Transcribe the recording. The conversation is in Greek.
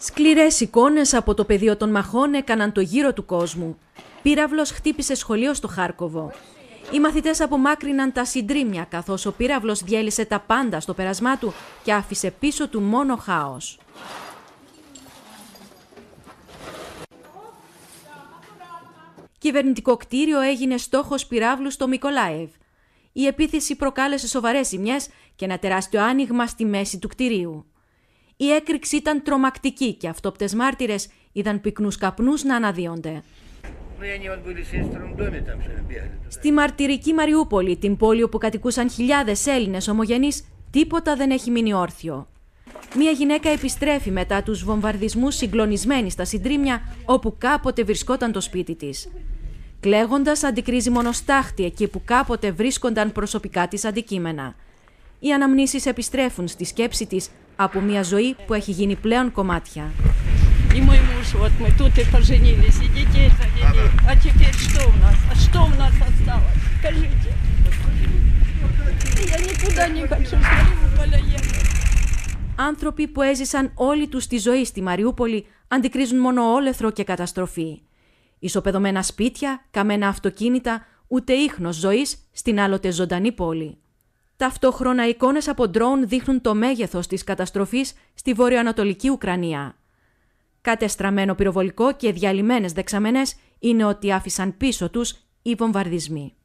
Σκληρές εικόνες από το πεδίο των μαχών έκαναν το γύρο του κόσμου. Πύραυλος χτύπησε σχολείο στο Χάρκοβο. Οι μαθητές απομάκρυναν τα συντρίμμια, καθώς ο πύραυλος διέλυσε τα πάντα στο πέρασμά του και άφησε πίσω του μόνο χάος. Κυβερνητικό κτίριο έγινε στόχος πυράβλου στο Μικολάιεβ. Η επίθεση προκάλεσε σοβαρές ζημιές και ένα τεράστιο άνοιγμα στη μέση του κτιρίου. Η έκρηξη ήταν τρομακτική και αυτόπτες μάρτυρες είδαν πυκνούς καπνούς να αναδύονται. Στη μαρτυρική Μαριούπολη, την πόλη όπου κατοικούσαν χιλιάδες Έλληνες ομογενείς, τίποτα δεν έχει μείνει όρθιο. Μία γυναίκα επιστρέφει μετά τους βομβαρδισμούς συγκλονισμένη στα συντρίμμια όπου κάποτε βρισκόταν το σπίτι της. Κλαίγοντας, αντικρίζει μονοστάχτη εκεί που κάποτε βρίσκονταν προσωπικά της αντικείμενα. Οι αναμνήσεις επιστρέφουν στη σκέψη της από μια ζωή που έχει γίνει πλέον κομμάτια. Άνθρωποι που έζησαν όλη τους τη ζωή στη Μαριούπολη αντικρίζουν μόνο όλεθρο και καταστροφή. Ισοπεδωμένα σπίτια, καμένα αυτοκίνητα, ούτε ίχνος ζωής στην άλλοτε ζωντανή πόλη. Ταυτόχρονα εικόνες από ντρόουν δείχνουν το μέγεθος της καταστροφής στη βορειοανατολική Ουκρανία. Κατεστραμμένο πυροβολικό και διαλυμένες δεξαμενές είναι ότι άφησαν πίσω τους οι βομβαρδισμοί.